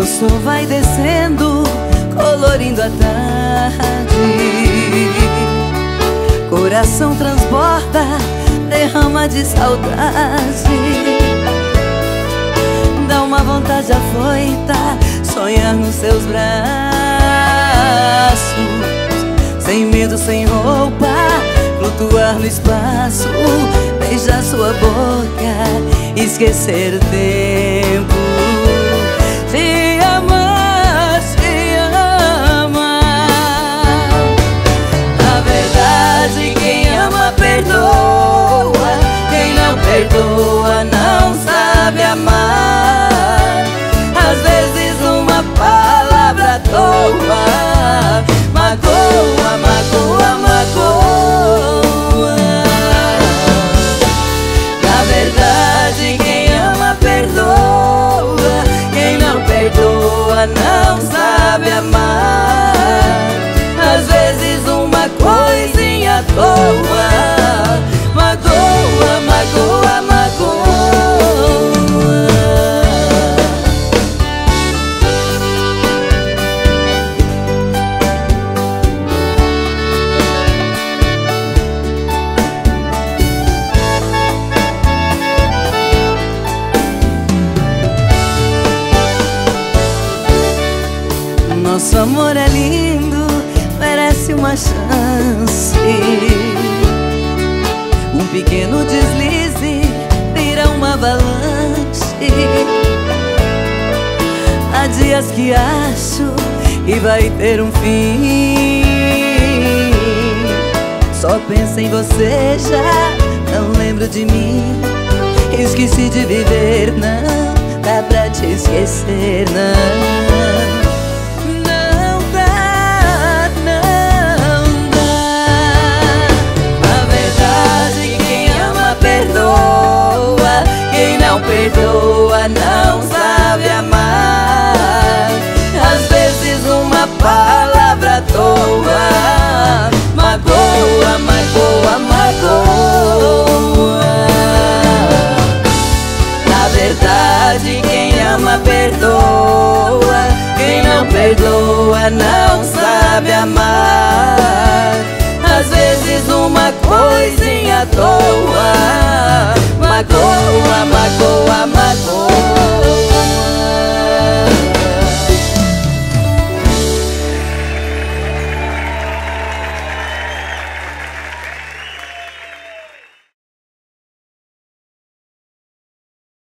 O sol vai descendo, colorindo a tarde. Coração transborda, derrama de saudade. Dá uma vontade afoita, sonhar nos seus braços. Sem medo, sem roupa, flutuar no espaço. Beijar sua boca, esquecer o tempo. Te amar, te amar. Na verdade, quem ama perdoa. Quem não perdoa não sabe amar. Às vezes uma palavra à toa magoa, magoa, magoa. Na verdade, quem ama perdoa. Quem não perdoa não sabe amar. Às vezes uma coisinha à toa magoa, magoa, magoa. Nosso amor é lindo, merece uma chance. Um pequeno deslize vira uma avalanche. Há dias que acho que vai ter um fim. Só penso em você já, não lembro de mim. Esqueci de viver, não dá pra te esquecer, não. Perdoa, não sabe amar. Às vezes uma palavra à toa magoa, magoa, magoa. Na verdade, quem ama perdoa. Quem não perdoa não sabe amar. Às vezes uma coisinha à toa magoa, magoa.